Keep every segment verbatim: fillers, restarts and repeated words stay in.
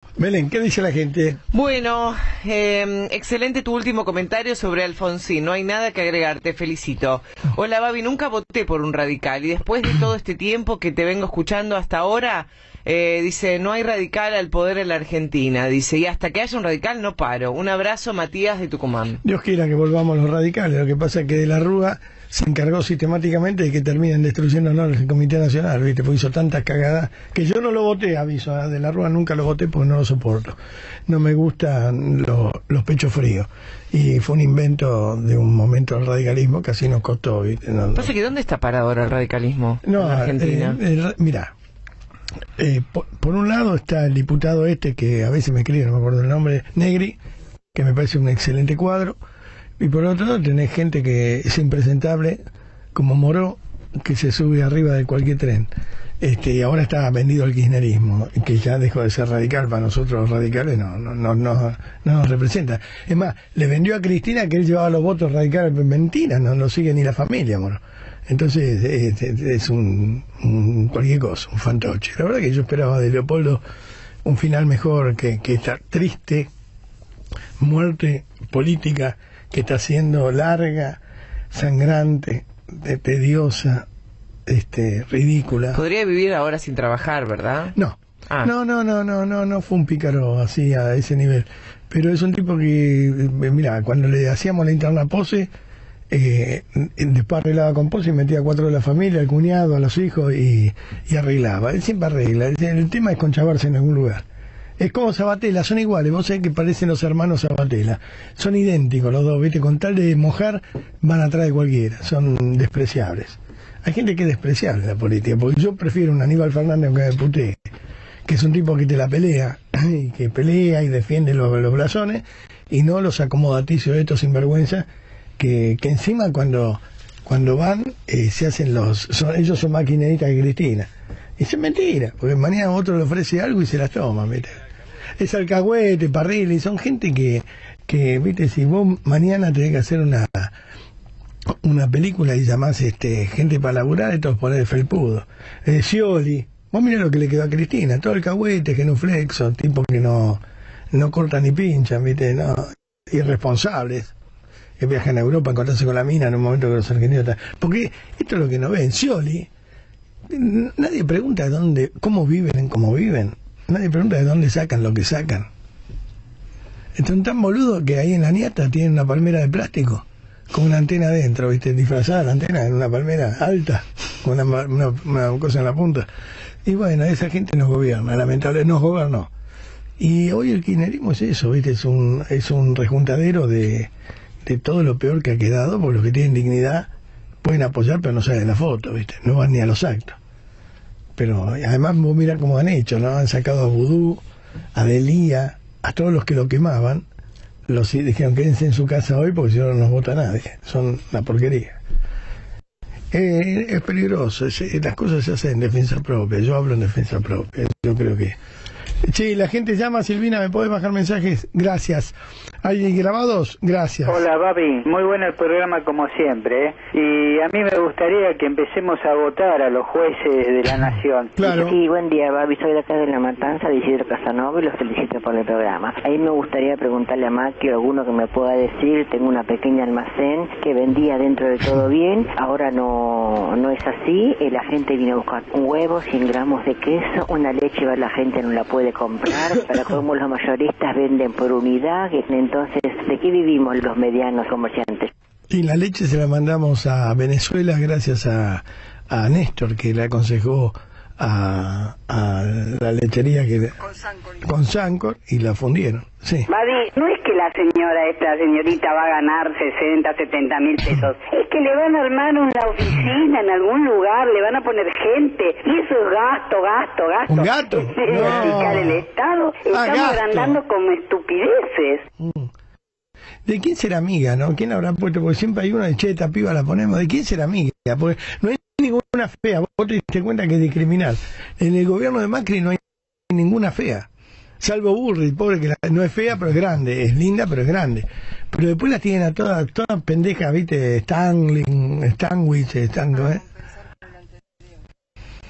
Belén, ¿qué dice la gente? Bueno, eh, excelente tu último comentario sobre Alfonsín. No hay nada que agregar, te felicito. Hola, Babi, nunca voté por un radical. Y después de todo este tiempo que te vengo escuchando hasta ahora, eh, dice, no hay radical al poder en la Argentina. Dice, y hasta que haya un radical no paro. Un abrazo, Matías de Tucumán. Dios quiera que volvamos los radicales. Lo que pasa es que de la Rúa se encargó sistemáticamente de que terminen destruyéndonos el Comité Nacional, ¿viste? Porque hizo tantas cagadas que yo no lo voté, aviso, de la Rúa nunca lo voté porque no lo soporto. No me gustan lo, los pechos fríos. Y fue un invento de un momento del radicalismo que así nos costó, ¿viste? No, no. Pasa que ¿dónde está parado ahora el radicalismo no, en Argentina? Eh, eh, mirá, eh, por, por un lado está el diputado este que a veces me escribe, no me acuerdo el nombre, Negri, que me parece un excelente cuadro. Y por otro lado tenés gente que es impresentable, como Moró, que se sube arriba de cualquier tren. Este, y ahora está vendido al kirchnerismo, que ya dejó de ser radical. Para nosotros los radicales no, no, no, no, no nos representa. Es más, le vendió a Cristina que él llevaba los votos radicales. Mentira, no lo sigue ni la familia, Moró. Entonces es, es, es un, un cualquier cosa, un fantoche. La verdad que yo esperaba de Leopoldo un final mejor que, que esta triste muerte política que está siendo larga, sangrante, tediosa, este, ridícula. Podría vivir ahora sin trabajar, ¿verdad? No, ah. no, no, no, no, no, no fue un pícaro así a ese nivel. Pero es un tipo que, mira, cuando le hacíamos la interna Pose, eh, después arreglaba con Pose y metía a cuatro de la familia, al cuñado, a los hijos y, y arreglaba. Él siempre arregla. El tema es conchavarse en algún lugar. Es como Sabatella, son iguales, vos sabés que parecen los hermanos Sabatella, son idénticos los dos, viste, con tal de mojar van atrás de cualquiera, son despreciables. Hay gente que es despreciable en la política, porque yo prefiero un Aníbal Fernández aunque me putee, que es un tipo que te la pelea, y que pelea y defiende los, los blasones, y no los acomodaticios de estos sinvergüenzas, que, que encima cuando, cuando van eh, se hacen los, son, ellos son más kirchneristas que Cristina. Y eso es mentira, porque mañana otro le ofrece algo y se las toma, ¿viste? Es alcahuete, parril, y son gente que, que, viste, si vos mañana tenés que hacer una una película y llamás este, gente para laburar, estos poner felpudo. Eh, Scioli, vos mirá lo que le quedó a Cristina, todo alcahuete, genuflexo, tipo que no, no cortan ni pinchan, viste, no, irresponsables, que viajan a Europa a encontrarse con la mina en un momento que los argentinos están. Porque esto es lo que no ven, Scioli, nadie pregunta de dónde, cómo viven, cómo viven. Nadie pregunta de dónde sacan lo que sacan. Están tan boludos que ahí en la niata tienen una palmera de plástico con una antena adentro, ¿viste? Disfrazada la antena en una palmera alta con una, una, una cosa en la punta. Y bueno, esa gente nos gobierna, lamentablemente nos gobernó. Y hoy el kirchnerismo es eso, ¿viste? Es un, es un rejuntadero de, de todo lo peor que ha quedado, porque los que tienen dignidad pueden apoyar, pero no salen la foto, ¿viste? No van ni a los actos. Pero además vos mirá cómo han hecho, ¿no? Han sacado a Vudú, a Delía, a todos los que lo quemaban, los dijeron quédense en su casa hoy porque si no, no nos vota nadie. Son una porquería. Eh, es peligroso, es, las cosas se hacen en defensa propia, yo hablo en defensa propia, yo creo que... Che, la gente llama, Silvina, ¿me podés bajar mensajes? Gracias. ¿Hay grabados? Gracias. Hola, Babi. Muy bueno el programa como siempre, ¿eh? Y a mí me gustaría que empecemos a votar a los jueces de la nación. Claro. Sí, buen día, Babi. Soy de acá de La Matanza, de Isidro Casanova, y los felicito por el programa. Ahí me gustaría preguntarle a Macri o alguno que me pueda decir, tengo una pequeña almacén que vendía dentro de todo bien, ahora no no es así, la gente viene a buscar un huevo, cien gramos de queso, una leche, la gente no la puede comprar, para cómo los mayoristas venden por unidad, entonces, ¿de qué vivimos los medianos comerciantes? Y la leche se la mandamos a Venezuela gracias a, a Néstor, que le aconsejó a, a la lechería que con Sancor, con Sancor y la fundieron. Sí. Babi, no es que la señora, esta señorita va a ganar sesenta, setenta mil pesos, es que le van a armar una oficina en algún lugar, le van a poner gente, y eso es gasto, gasto, gasto. ¿Un gato? No. El Estado, ah, estamos agrandando como estupideces. Mm. ¿De quién será amiga, no? ¿Quién habrá puesto? Porque siempre hay uno de, che, esta piba la ponemos. ¿De quién será amiga? Porque no hay ninguna fea. Vos te diste cuenta que es discriminar. En el gobierno de Macri no hay ninguna fea. Salvo Burri, pobre, que la, no es fea, pero es grande. Es linda, pero es grande. Pero después las tienen a todas, todas pendejas, ¿viste? Stanley, Stanwich, Stanley, ¿eh?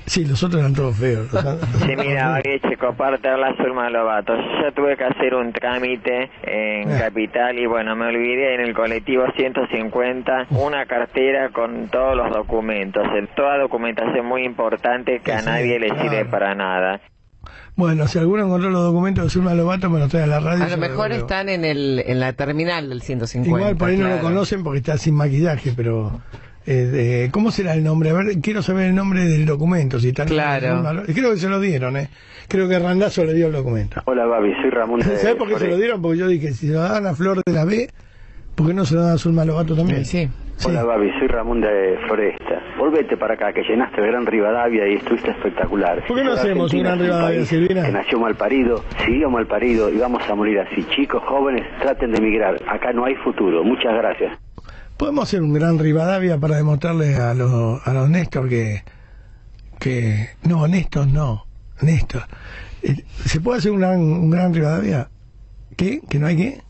Sí, los otros eran todos feos. Los, Sí, mira, oye, Checo, parte habla Zulma Lobato. Yo ya tuve que hacer un trámite en Ah. Capital y bueno, me olvidé en el colectivo ciento cincuenta una cartera con todos los documentos, en toda documentación muy importante que a Sí, nadie le claro. sirve para nada. Bueno, si alguno encontró los documentos de Zulma Lobato, me los trae a la radio. A yo lo los mejor devuelvo. están en el en la terminal del ciento cincuenta. Igual por ahí no lo claro. conocen porque está sin maquillaje, pero... Eh, de- ¿Cómo será el nombre? A ver, quiero saber el nombre del documento. Si está Claro. Creo que se lo dieron, ¿eh? Creo que Randazzo le dio el documento. Hola, Babi, soy Ramón de ¿Sabes por qué se lo dieron? Porque yo dije, si se lo daban a Flor de la B, ¿por qué no se lo dan a Zulma Lobato también? Sí. Sí. Hola, Babi, soy Ramón de Floresta. Volvete para acá, que llenaste el Gran Rivadavia y estuviste espectacular. ¿Por qué no Toda hacemos un Argentina Gran es Rivadavia, país Silvina? Que nació mal parido, siguió mal parido y vamos a morir así. Chicos, jóvenes, traten de emigrar. Acá no hay futuro. Muchas gracias. Podemos hacer un Gran Rivadavia para demostrarle a los, a los Néstor que... que no, Néstor no. Néstor. Eh, ¿Se puede hacer un gran, un gran Rivadavia? ¿Qué? ¿Que no hay qué?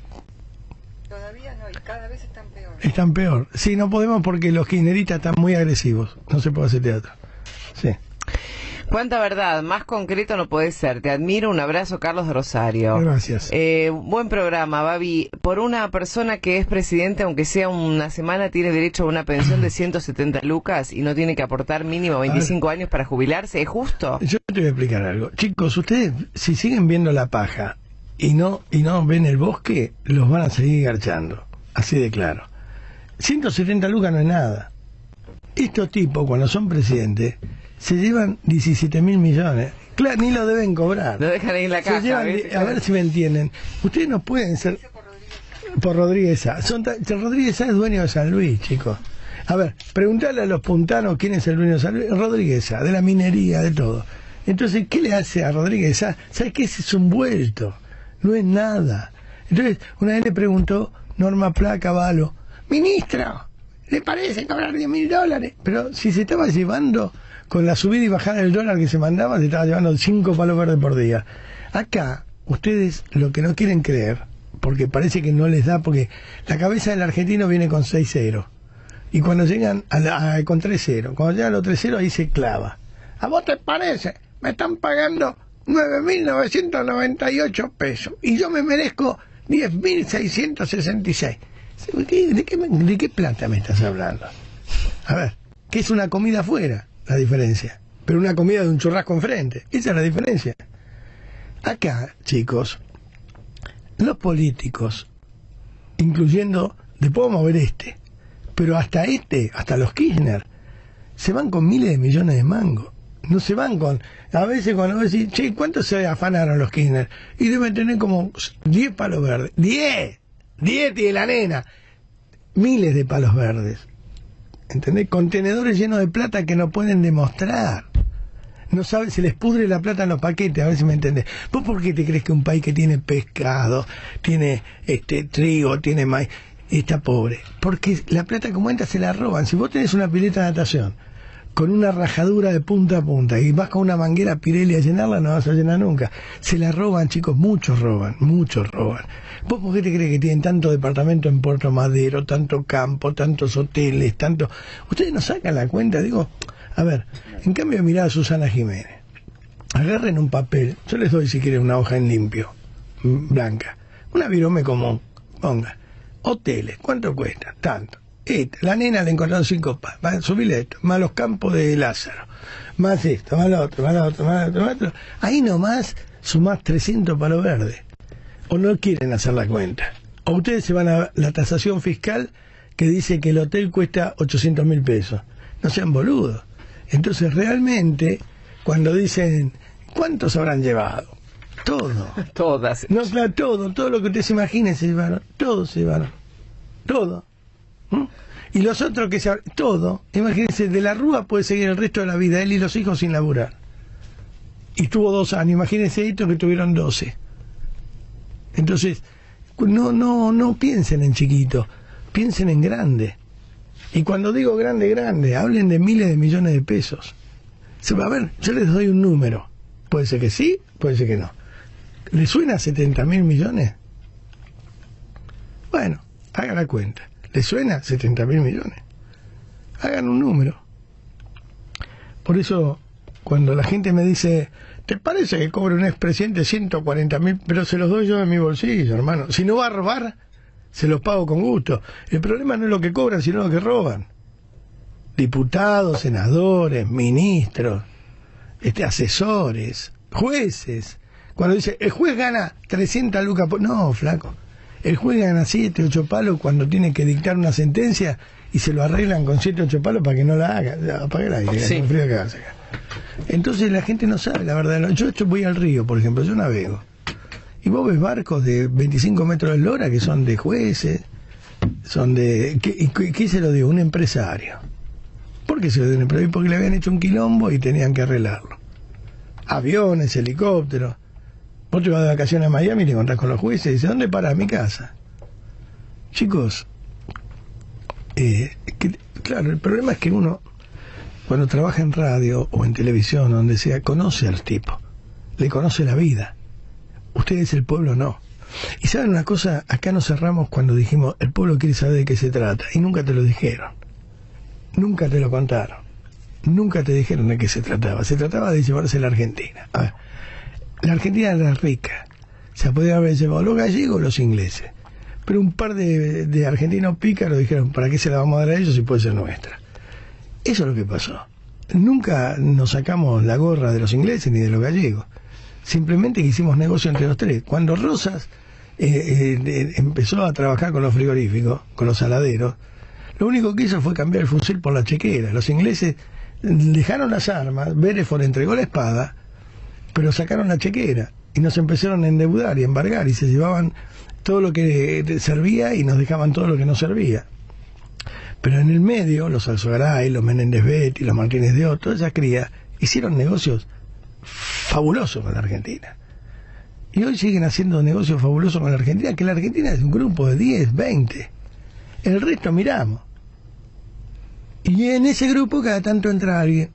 Todavía no, y cada vez están peor. Están peor. Sí, no podemos porque los kirchneristas están muy agresivos. No se puede hacer teatro. Sí. Cuánta verdad, más concreto no puede ser. Te admiro, un abrazo, Carlos de Rosario. Gracias. Eh, buen programa, Babi. Por una persona que es presidente, aunque sea una semana, tiene derecho a una pensión de ciento setenta lucas y no tiene que aportar mínimo veinticinco años para jubilarse. ¿Es justo? Yo te voy a explicar algo. Chicos, ustedes, si siguen viendo la paja y no y no ven el bosque, los van a seguir garchando. Así de claro. ciento setenta lucas no es nada. Estos tipos, cuando son presidentes, se llevan diecisiete mil millones. Claro, ni lo deben cobrar. Lo dejan ahí en la Se caja. llevan ¿ves? di- a ver si me entienden. Ustedes no pueden ser... Por Rodríguez Sá. Son ta- Rodríguez Sá es dueño de San Luis, chicos. A ver, preguntarle a los puntanos quién es el dueño de San Luis. Rodríguez Sá, de la minería, de todo. Entonces, ¿qué le hace a Rodríguez Sá? ¿Sabes qué? Ese es un vuelto. No es nada. Entonces, una vez le preguntó Norma Pla Cavallo, ministro, ¿le parece cobrar diez mil dólares? Pero si se estaba llevando, con la subida y bajada del dólar que se mandaba, se estaba llevando cinco palos verdes por día. Acá, ustedes lo que no quieren creer, porque parece que no les da, porque la cabeza del argentino viene con seis ceros. Y cuando llegan a la, a- con tres ceros, cuando llegan a los tres ceros, ahí se clava. ¿A vos te parece? Me están pagando nueve mil novecientos noventa y ocho pesos y yo me merezco diez mil seiscientos sesenta y seis. ¿De qué, de, qué, ¿De qué plata me estás hablando? A ver, que es una comida afuera, la diferencia. Pero una comida de un churrasco enfrente. Esa es la diferencia. Acá, chicos, los políticos, incluyendo, después vamos a ver este, pero hasta este, hasta los Kirchner, se van con miles de millones de mangos. No se van con... A veces cuando vos decís, che, ¿cuánto se afanaron los Kirchner? Y deben tener como diez palos verdes. ¡diez! ¡diez tiene la nena! Miles de palos verdes. ¿Entendés? Contenedores llenos de plata que no pueden demostrar. No saben, se les pudre la plata en los paquetes, a ver si me entendés. ¿Vos por qué te crees que un país que tiene pescado, tiene este trigo, tiene maíz, está pobre? Porque la plata como entra se la roban. Si vos tenés una pileta de natación con una rajadura de punta a punta y vas con una manguera Pirelli a llenarla, no vas a llenar nunca. Se la roban, chicos, muchos roban, muchos roban. ¿Vos por qué te crees que tienen tanto departamento en Puerto Madero, tanto campo, tantos hoteles, tanto... Ustedes no sacan la cuenta, digo... A ver, en cambio mirá a Susana Jiménez. Agarren un papel, yo les doy si quieren una hoja en limpio, mm, blanca, una virome común, ponga, hoteles, ¿cuánto cuesta? Tanto. Esta, la nena le encontraron cinco palos, subile esto, más los campos de Lázaro, más esto, más lo otro, más lo otro, más lo otro, más lo otro. Ahí nomás sumás trescientos palos verdes. O no quieren hacer la cuenta. O ustedes se van a la tasación fiscal que dice que el hotel cuesta ochocientos mil pesos. No sean boludos. Entonces realmente, cuando dicen, ¿cuántos habrán llevado? Todo. Todas. No, claro, todo, todo lo que ustedes se imaginen se llevaron, todo se llevaron, todo. ¿Mm? Y los otros que se... Todo, imagínense, de la Rúa puede seguir el resto de la vida, él y los hijos sin laburar. Y tuvo dos años, imagínense estos que tuvieron doce. Entonces, no, no, no piensen en chiquito, piensen en grande. Y cuando digo grande, grande, hablen de miles de millones de pesos. Se va a ver, yo les doy un número. Puede ser que sí, puede ser que no. ¿Le suena setenta mil millones? Bueno, hagan la cuenta. ¿Le suena setenta mil millones? Hagan un número. Por eso cuando la gente me dice, ¿te parece que cobre un expresidente ciento cuarenta mil? Pero se los doy yo de mi bolsillo, hermano. Si no va a robar, se los pago con gusto. El problema no es lo que cobran, sino lo que roban. Diputados, senadores, ministros, este, asesores, jueces. Cuando dice, el juez gana trescientas lucas por... No, flaco. El juez gana siete, ocho palos cuando tiene que dictar una sentencia y se lo arreglan con siete, ocho palos para que no la haga. Apague la aire, sí. frío que hace acá. Entonces la gente no sabe la verdad. Yo esto voy al río, por ejemplo, yo navego. Y vos ves barcos de veinticinco metros de eslora que son de jueces, son de... ¿Qué, qué, qué se lo dio? Un empresario. ¿Por qué se lo dio un empresario? Porque le habían hecho un quilombo y tenían que arreglarlo. Aviones, helicópteros. Vos te vas de vacaciones a Miami y te encontrás con los jueces y dices, ¿dónde parás? Mi casa. Chicos, eh, que, claro, el problema es que uno, cuando trabaja en radio o en televisión o donde sea, conoce al tipo, le conoce la vida. Ustedes, el pueblo, no. Y saben una cosa, acá nos cerramos cuando dijimos, el pueblo quiere saber de qué se trata, y nunca te lo dijeron, nunca te lo contaron, nunca te dijeron de qué se trataba. Se trataba de llevarse la Argentina. A ver, la Argentina era rica, se podía haber llevado los gallegos o los ingleses, pero un par de, de argentinos pícaros dijeron, ¿para qué se la vamos a dar a ellos si puede ser nuestra? Eso es lo que pasó. Nunca nos sacamos la gorra de los ingleses ni de los gallegos, simplemente que hicimos negocio entre los tres. Cuando Rosas eh, eh, empezó a trabajar con los frigoríficos, con los saladeros, lo único que hizo fue cambiar el fusil por la chequera. Los ingleses dejaron las armas, Beresford entregó la espada, pero sacaron la chequera y nos empezaron a endeudar y a embargar y se llevaban todo lo que servía y nos dejaban todo lo que no servía. Pero en el medio, los Alzogaray, los Menéndez Betti, los Martínez de Otto, toda esa cría, hicieron negocios fabulosos con la Argentina. Y hoy siguen haciendo negocios fabulosos con la Argentina, que la Argentina es un grupo de diez, veinte. El resto miramos. Y en ese grupo cada tanto entra alguien.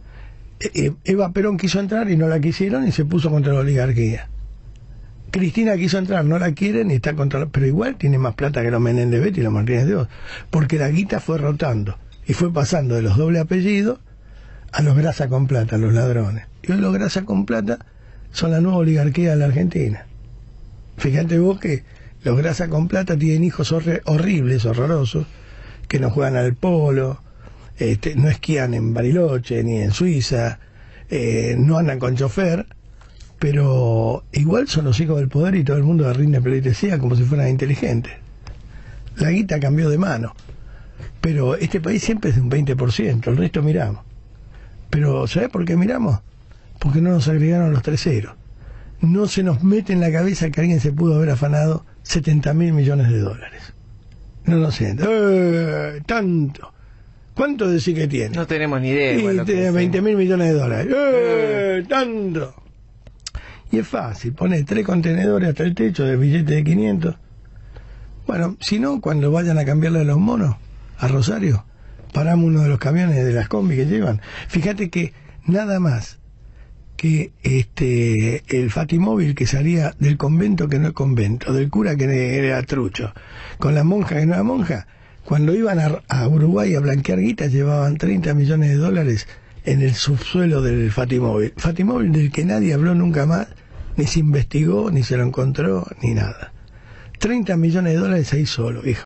Eva Perón quiso entrar y no la quisieron y se puso contra la oligarquía. Cristina quiso entrar, no la quieren y está contra la... Pero igual tiene más plata que los Menéndez Betti y los Martínez de Oz, porque la guita fue rotando y fue pasando de los doble apellidos a los grasa con plata, a los ladrones. Y hoy los grasa con plata son la nueva oligarquía de la Argentina. Fíjate vos que los grasa con plata tienen hijos hor horribles, horrorosos, que no juegan al polo, Este, no esquían en Bariloche ni en Suiza, eh, no andan con chofer, pero igual son los hijos del poder y todo el mundo le rinde pleitesía como si fueran inteligentes. La guita cambió de mano, pero este país siempre es de un veinte por ciento, el resto miramos. Pero ¿sabés por qué miramos? Porque no nos agregaron los tres ceros. No se nos mete en la cabeza que alguien se pudo haber afanado setenta mil millones de dólares. No lo sé. ¡Eh, tanto! ¿Cuánto decís que tiene? No tenemos ni idea. Y Bueno, tiene veinte mil millones de dólares. ¡Eh! Eh. ¡Tanto! Y es fácil, pone tres contenedores hasta el techo de billetes de quinientos. Bueno, si no, cuando vayan a cambiarle a los monos, a Rosario, paramos uno de los camiones de las combi que llevan. Fíjate que nada más que este el Fatimóvil que salía del convento que no es convento, del cura que era trucho, con la monja que no era monja, cuando iban a, a Uruguay a blanquear guita llevaban treinta millones de dólares en el subsuelo del Fatimóvil. Fatimóvil del que nadie habló nunca más, ni se investigó, ni se lo encontró, ni nada. treinta millones de dólares ahí solo, hijo.